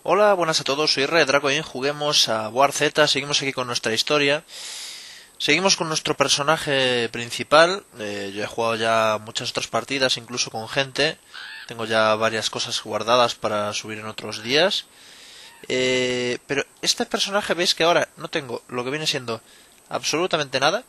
Hola, buenas a todos, soy Draco y juguemos a War Z, seguimos aquí con nuestra historia. Seguimos con nuestro personaje principal. Yo he jugado ya muchas otras partidas, incluso con gente. Tengo ya varias cosas guardadas para subir en otros días. Pero este personaje, veis que ahora no tengo lo que viene siendo absolutamente nada.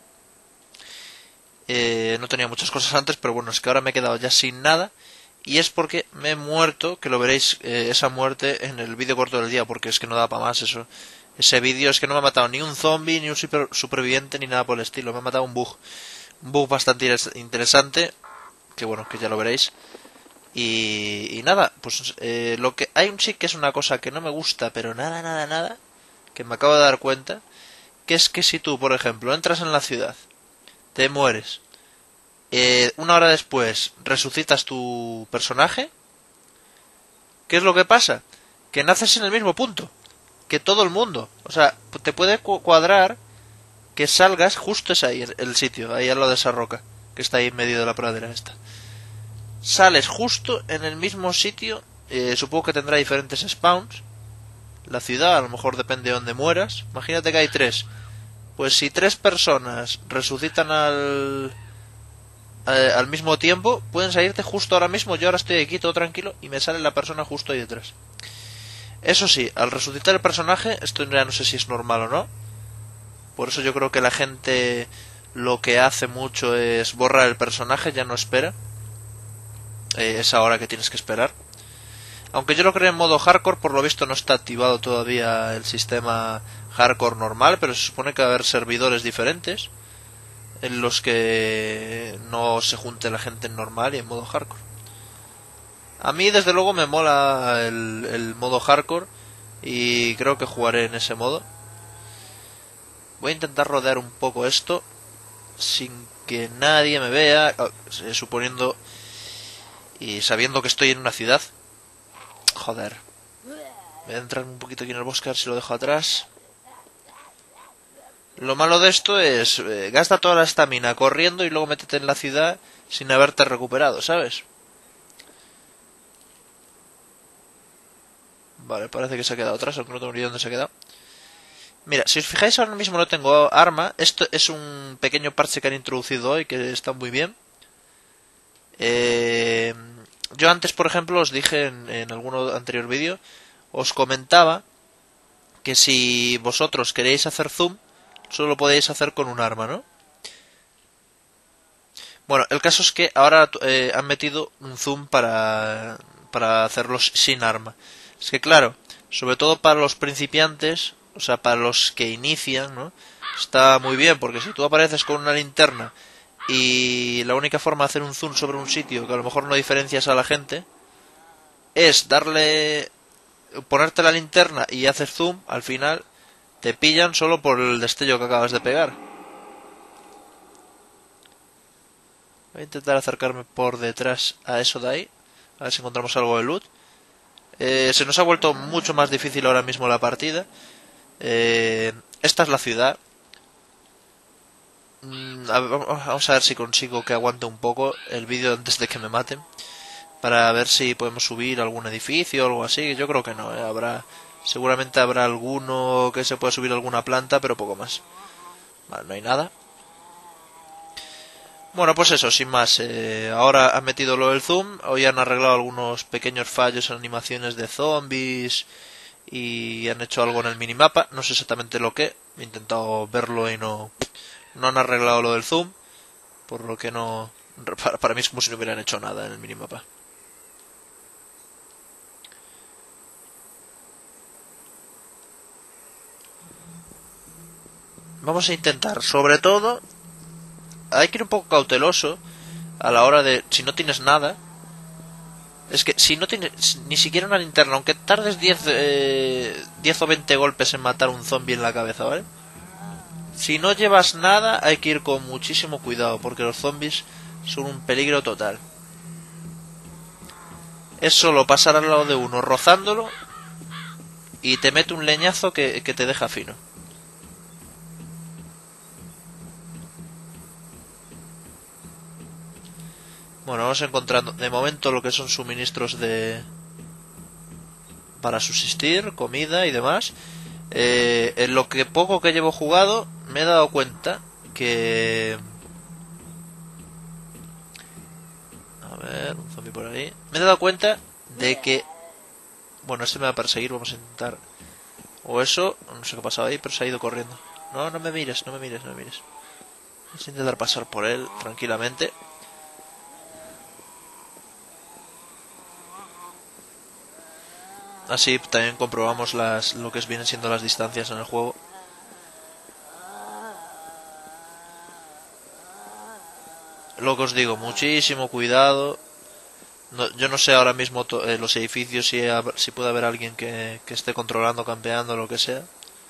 No tenía muchas cosas antes, pero bueno, es que ahora me he quedado ya sin nada. Y es porque me he muerto, que lo veréis esa muerte en el vídeo corto del día, porque es que no da para más eso. Ese vídeo es que no me ha matado ni un zombie, ni un superviviente, ni nada por el estilo. Me ha matado un bug. Un bug bastante interesante, que bueno, que ya lo veréis. Y nada, pues lo que hay un sí que es una cosa que no me gusta, pero nada, que me acabo de dar cuenta, que es que si tú, por ejemplo, entras en la ciudad, te mueres, una hora después resucitas tu personaje, ¿qué es lo que pasa? Que naces en el mismo punto que todo el mundo. O sea, te puede cuadrar que salgas justo es ahí el sitio, ahí al lado de esa roca, que está ahí en medio de la pradera esta. Sales justo en el mismo sitio, supongo que tendrá diferentes spawns. La ciudad, a lo mejor depende de donde mueras. Imagínate que hay tres. Pues si tres personas resucitan al mismo tiempo, pueden salirte justo ahora mismo. Yo ahora estoy aquí todo tranquilo y me sale la persona justo ahí detrás. Eso sí, al resucitar el personaje, esto ya no sé si es normal o no. Por eso yo creo que la gente lo que hace mucho es borrar el personaje, ya no espera. Esa hora que tienes que esperar. Aunque yo lo creo en modo hardcore, por lo visto no está activado todavía el sistema hardcore normal, pero se supone que va a haber servidores diferentes en los que no se junte la gente en normal y en modo hardcore. A mí desde luego me mola el modo hardcore y creo que jugaré en ese modo. Voy a intentar rodear un poco esto sin que nadie me vea, suponiendo y sabiendo que estoy en una ciudad. Joder. Voy a entrar un poquito aquí en el bosque a ver si lo dejo atrás. Lo malo de esto es gasta toda la estamina corriendo y luego métete en la ciudad sin haberte recuperado, ¿sabes? Vale, parece que se ha quedado atrás, aunque no tengo ni idea dónde se ha quedado. Mira, si os fijáis ahora mismo no tengo arma. Esto es un pequeño parche que han introducido hoy que está muy bien. Yo antes, por ejemplo, os dije en algún anterior vídeo, os comentaba que si vosotros queréis hacer zoom, solo podéis hacer con un arma, ¿no? Bueno, el caso es que ahora han metido un zoom para hacerlos sin arma. Es que claro, sobre todo para los principiantes, o sea, para los que inician, ¿no? Está muy bien, porque si tú apareces con una linterna y la única forma de hacer un zoom sobre un sitio que a lo mejor no diferencias a la gente es ponerte la linterna y haces zoom, al final te pillan solo por el destello que acabas de pegar. Voy a intentar acercarme por detrás a eso de ahí, a ver si encontramos algo de loot. Se nos ha vuelto mucho más difícil ahora mismo la partida. Esta es la ciudad. Vamos a ver si consigo que aguante un poco el vídeo antes de que me maten, para ver si podemos subir algún edificio o algo así. Yo creo que no, seguramente habrá alguno que se pueda subir alguna planta, pero poco más. Vale, no hay nada. Bueno, pues eso, sin más. Ahora han metido lo del zoom. Hoy han arreglado algunos pequeños fallos en animaciones de zombies y han hecho algo en el minimapa. No sé exactamente lo que. He intentado verlo y no han arreglado lo del zoom, por lo que no. Para mí es como si no hubieran hecho nada en el minimapa. Vamos a intentar, sobre todo, hay que ir un poco cauteloso a la hora de, si no tienes nada, es que si no tienes ni siquiera una linterna, aunque tardes 10 o 20 golpes en matar un zombie en la cabeza, ¿vale? Si no llevas nada hay que ir con muchísimo cuidado, porque los zombies son un peligro total. Es solo pasar al lado de uno rozándolo y te mete un leñazo que te deja fino. Bueno, vamos encontrando de momento lo que son suministros de para subsistir, comida y demás. En lo que poco que llevo jugado me he dado cuenta que... A ver, un zombie por ahí. Me he dado cuenta de que... Bueno, este me va a perseguir, vamos a intentar... O eso, no sé qué ha pasado ahí, pero se ha ido corriendo. No, no me mires, no me mires, no me mires. Vamos a intentar pasar por él tranquilamente. Así también comprobamos lo que vienen siendo las distancias en el juego. Lo que os digo, muchísimo cuidado. No, yo no sé ahora mismo los edificios si puede haber alguien que esté controlando, campeando, lo que sea.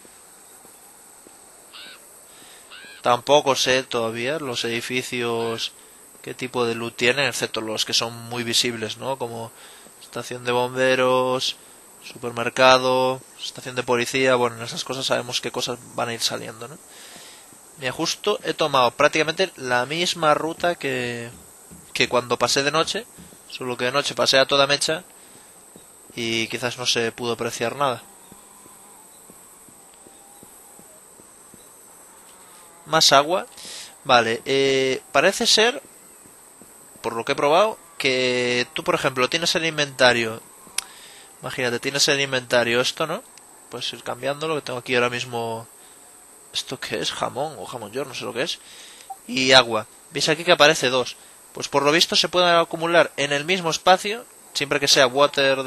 Tampoco sé todavía los edificios qué tipo de loot tienen, excepto los que son muy visibles, ¿no? Como estación de bomberos, supermercado, estación de policía. Bueno, en esas cosas sabemos qué cosas van a ir saliendo, ¿no? Mira, justo he tomado prácticamente la misma ruta que cuando pasé de noche, solo que de noche pasé a toda mecha y quizás no se pudo apreciar nada. Más agua. Vale, parece ser, por lo que he probado, que tú, por ejemplo, tienes el inventario. Imagínate, tienes el inventario esto, ¿no? Pues ir cambiando lo que tengo aquí ahora mismo. ¿Esto qué es? Jamón o jamón york, no sé lo que es. Y agua. ¿Veis aquí que aparece dos? Pues por lo visto se pueden acumular en el mismo espacio, siempre que sea water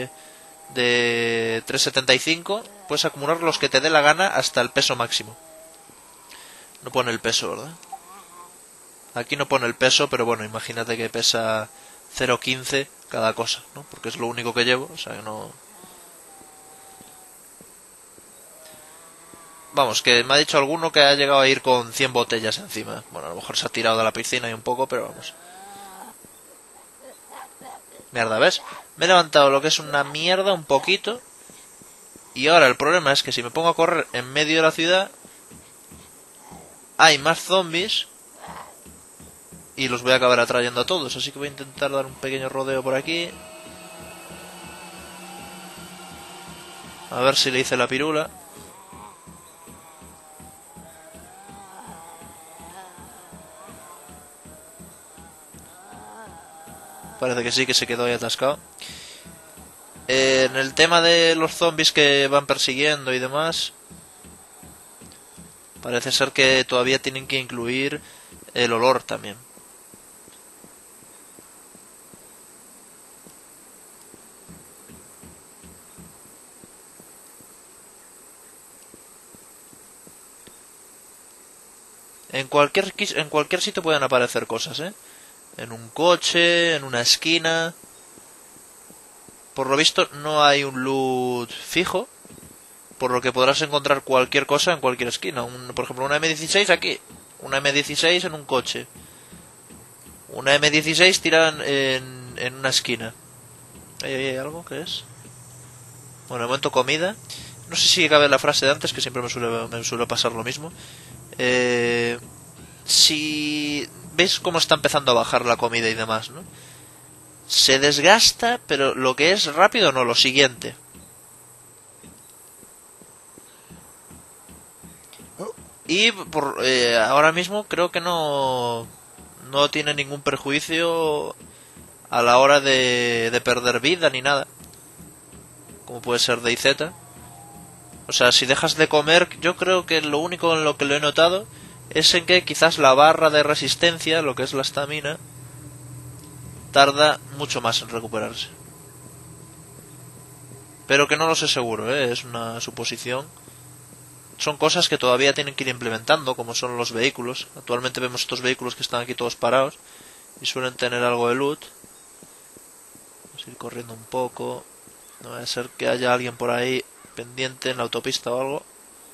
de 375, puedes acumular los que te dé la gana hasta el peso máximo. No pone el peso, ¿verdad? Aquí no pone el peso, pero bueno, imagínate que pesa 0,15 cada cosa, ¿no? Porque es lo único que llevo, o sea que no... Vamos, que me ha dicho alguno que ha llegado a ir con 100 botellas encima. Bueno, a lo mejor se ha tirado de la piscina y un poco, pero vamos. Mierda, ¿ves? Me he levantado lo que es una mierda un poquito. Y ahora el problema es que si me pongo a correr en medio de la ciudad, hay más zombies y los voy a acabar atrayendo a todos. Así que voy a intentar dar un pequeño rodeo por aquí. A ver si le hice la pirula. Parece que sí, que se quedó ahí atascado. En el tema de los zombies que van persiguiendo y demás, parece ser que todavía tienen que incluir el olor también. En cualquier sitio pueden aparecer cosas, ¿eh? En un coche, en una esquina. Por lo visto no hay un loot fijo, por lo que podrás encontrar cualquier cosa en cualquier esquina. Por ejemplo, una M16 aquí, una M16 en un coche, una M16 tirada en una esquina. ¿Hay algo? ¿Qué es? Bueno, de momento comida. No sé si cabe la frase de antes, que siempre me suele pasar lo mismo. Si veis cómo está empezando a bajar la comida y demás, ¿no? Se desgasta, pero lo que es rápido no, lo siguiente. Y ahora mismo creo que no tiene ningún perjuicio a la hora de perder vida ni nada, como puede ser DayZ. O sea, si dejas de comer, yo creo que lo único en lo que lo he notado es en que quizás la barra de resistencia, lo que es la estamina, tarda mucho más en recuperarse. Pero que no lo sé seguro, es una suposición. Son cosas que todavía tienen que ir implementando, como son los vehículos. Actualmente vemos estos vehículos que están aquí todos parados y suelen tener algo de loot. Vamos a ir corriendo un poco. No va a ser que haya alguien por ahí pendiente en la autopista o algo.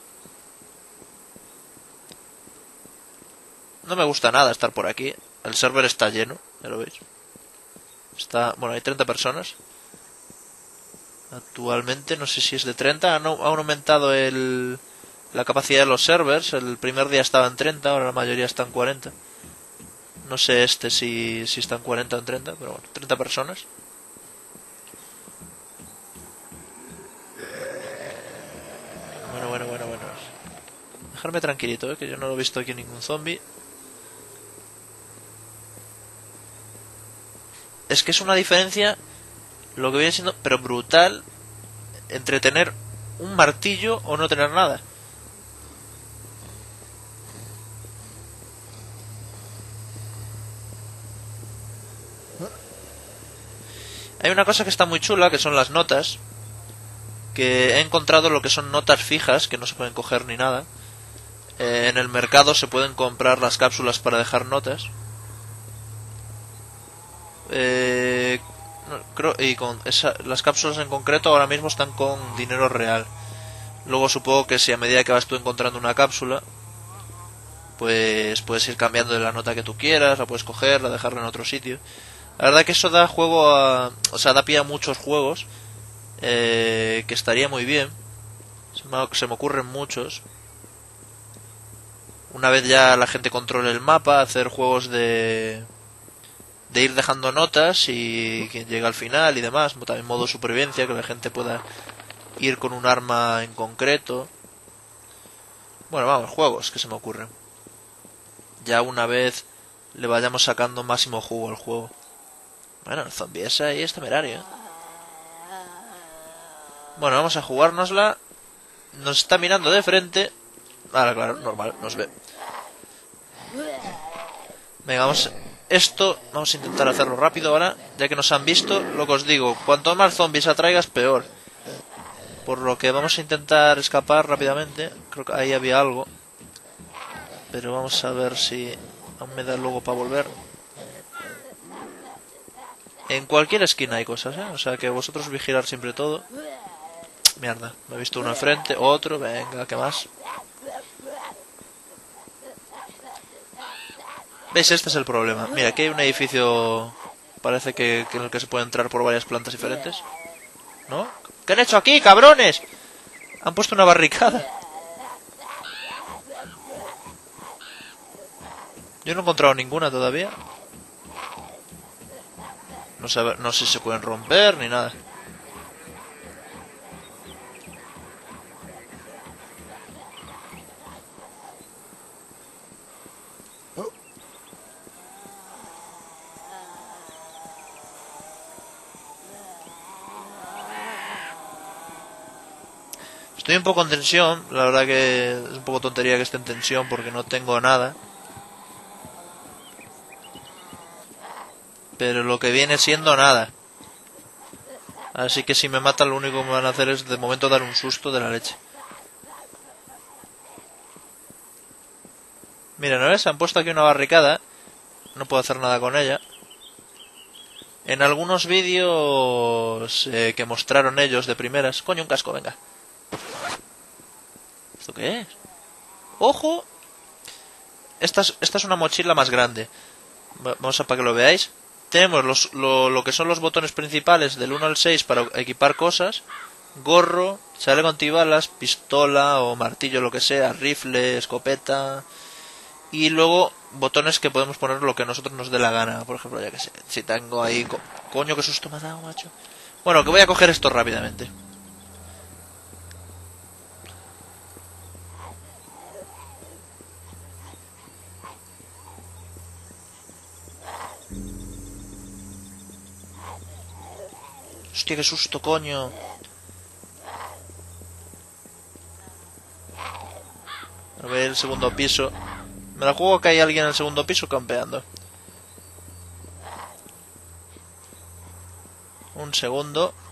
No me gusta nada estar por aquí. El server está lleno, ya lo veis. Bueno, hay 30 personas. Actualmente, no sé si es de 30. Han aumentado la capacidad de los servers. El primer día estaba en 30, ahora la mayoría está en 40. No sé si está en 40 o en 30, pero bueno, 30 personas. dejarme tranquilito, que yo no lo he visto aquí ningún zombie. Es que es una diferencia, lo que viene siendo, pero brutal, entre tener un martillo o no tener nada. Hay una cosa que está muy chula, que son las notas. Que he encontrado lo que son notas fijas, que no se pueden coger ni nada. En el mercado se pueden comprar las cápsulas para dejar notas. Creo, y con las cápsulas en concreto ahora mismo están con dinero real. Luego supongo que si a medida que vas tú encontrando una cápsula, pues puedes ir cambiando de la nota que tú quieras, la puedes coger, dejarla en otro sitio. La verdad que eso da juego a... O sea, da pie a muchos juegos, que estaría muy bien. Se me ocurren muchos. Una vez ya la gente controle el mapa, hacer juegos de ir dejando notas y que llegue al final y demás. También modo supervivencia, que la gente pueda ir con un arma en concreto. Bueno, vamos, juegos que se me ocurren. Ya una vez le vayamos sacando máximo jugo al juego. Bueno, el zombie ese ahí es temerario, ¿eh? Bueno, vamos a jugárnosla. Nos está mirando de frente. Ahora, claro, normal, nos ve. Venga, vamos. Esto vamos a intentar hacerlo rápido ahora, ya que nos han visto. Lo que os digo, cuanto más zombies atraigas, peor. Por lo que vamos a intentar escapar rápidamente. Creo que ahí había algo, pero vamos a ver si aún me da luego para volver. En cualquier esquina hay cosas, ¿eh? O sea que vosotros vigilar siempre todo. Mierda, me he visto uno enfrente, otro, venga, ¿qué más? ¿Veis? Este es el problema. Mira, aquí hay un edificio, parece que en el que se puede entrar por varias plantas diferentes. ¿No? ¿Qué han hecho aquí, cabrones? Han puesto una barricada. Yo no he encontrado ninguna todavía. No sé si se pueden romper ni nada. Estoy un poco en tensión, la verdad que es un poco tontería que esté en tensión porque no tengo nada. Pero lo que viene siendo nada. Así que si me matan lo único que me van a hacer es de momento dar un susto de la leche. Mira, ¿no ves? Han puesto aquí una barricada. No puedo hacer nada con ella. En algunos vídeos que mostraron ellos de primeras... Coño, un casco, venga. ¿Esto qué es? ¡Ojo! Esta es una mochila más grande. Vamos a para que lo veáis. Tenemos lo que son los botones principales del 1 al 6 para equipar cosas. Gorro, chaleco antibalas, pistola o martillo, lo que sea, rifle, escopeta. Y luego botones que podemos poner lo que a nosotros nos dé la gana. Por ejemplo, ya que sé, si tengo ahí... Coño, qué susto me ha dado, macho. Bueno, que voy a coger esto rápidamente. Hostia, qué susto, coño. A ver, el segundo piso. Me la juego que hay alguien en el segundo piso campeando. Un segundo.